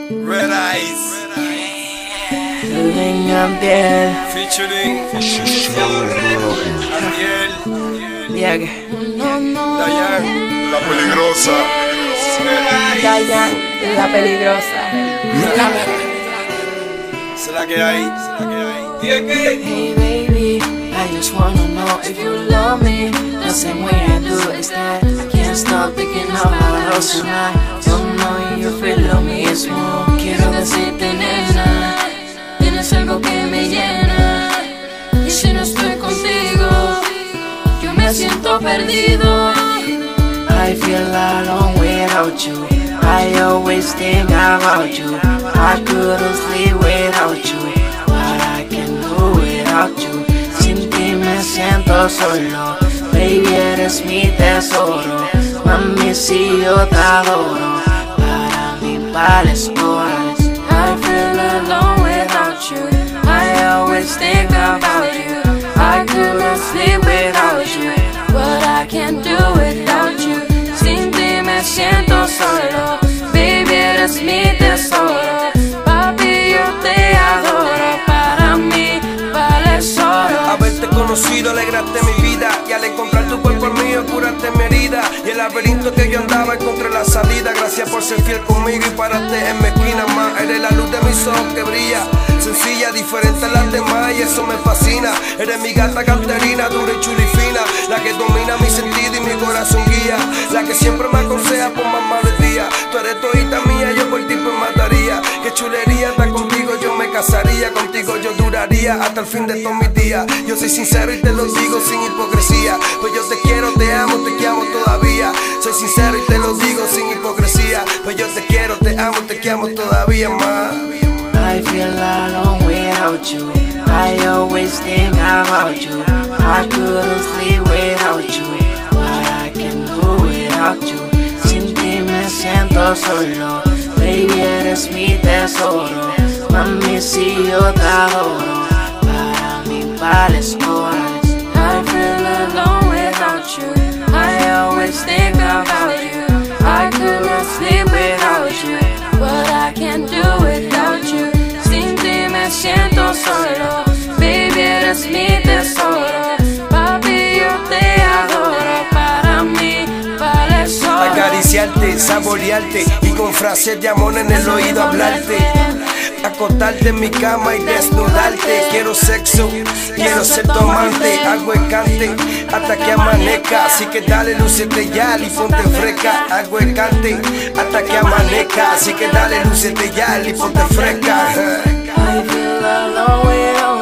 Red Eyes Abdiel featuring Abdiel Diague Dayan La Peligrosa Dayan La Peligrosa ¿Será que hay? Diague. Hey baby, I just wanna know if you love me the same way I do. Is that I can't stop thinking about us tonight. Don't know you feel lo mismo. Quiero decirte, nena, tienes algo que me llena. Y si no estoy contigo, yo me siento perdido. I feel alone without you. I always think about you. I couldn't sleep without you. What I can do without you. Sin ti me siento solo. Baby, eres mi tesoro. Mami, si yo te adoro. Para mí vales horas. I feel alone without you. I always think about you. I couldn't sleep without you. What I can do without you. Sin ti me siento solo. Baby, eres mi tesoro. Papi, yo te adoro. Para mí vales oro. Haberte conocido, alegraste mi vida. Y al encontrar tu cuerpo mío, curaste mi herida. Y el laberinto que yo andaba, encontré la salida. Gracias por ser fiel conmigo y pararte en mi esquina más. Eres la luz de mis ojos que brilla. Sencilla, diferente a las demás y eso me fascina. Eres mi gata canterina, dura y chula y fina. La que domina mi sentido y mi corazón guía. La que siempre me aconseja por más malos días. Tú eres todita mía, yo por ti pues mataría. Qué chulería, estar contigo yo me casaría. Contigo yo duraría hasta el fin de todos mis días. Yo soy sincero y te lo digo sin hipocresía. Pues yo te quiero, te amo todavía. Soy sincero y te lo digo sin hipocresía. Pues yo te quiero, te amo todavía más. I feel alone without you. I always think about you. I couldn't sleep without you. What I can do without you. Sin ti me siento solo. Baby, eres mi tesoro. Mami, si yo te adoro. Para mí vales horas. I feel alone without you. I always think about you. I couldn't sleep without you. What I can do without you. Sin ti me siento solo. Baby, eres mi tesoro. Papi, yo te adoro. Para mí vales oro. Acariciarte, saborearte y con frases de amor en el oído hablarte. Acostarte en mi cama y desnudarte. Quiero sexo, quiero ser tu amante. Algo escante hasta que amanezca. Así que dale, lúcete ya y ponte fresca. Algo escante hasta que amanezca. Así que dale, lúcete ya y ponte fresca. I feel alone without